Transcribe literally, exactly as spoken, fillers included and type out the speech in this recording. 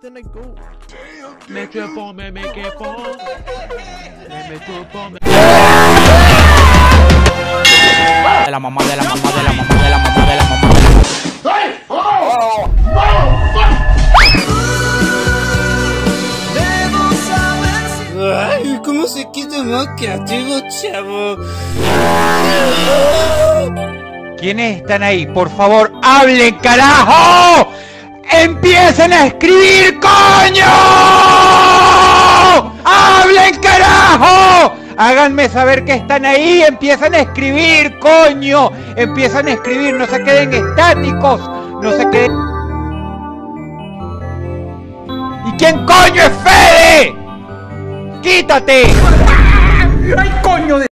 then I go. Me chupo, me me quepo. Me me chupo, me... De la mamá, de la mamá, de la mamá, de la mamá, de la mamá, de la mamá. Hey! Oh! Oh! Ay, ¿cómo se quita más creativo, chavo? ¿Quiénes están ahí? Por favor, hablen, carajo. ¡Empiecen a escribir, coño! ¡Hablen, carajo! Háganme saber que están ahí, empiezan a escribir, coño. Empiezan a escribir, no se queden estáticos. No se queden... ¿Y quién coño es Fede? ¡Quítate! ¡Ay, coño de...